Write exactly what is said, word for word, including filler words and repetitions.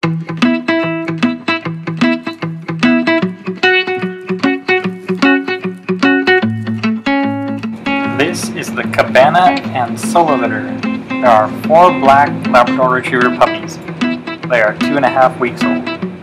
This is the Cabana and Solo litter. There are four black Labrador Retriever puppies. They are two and a half weeks old.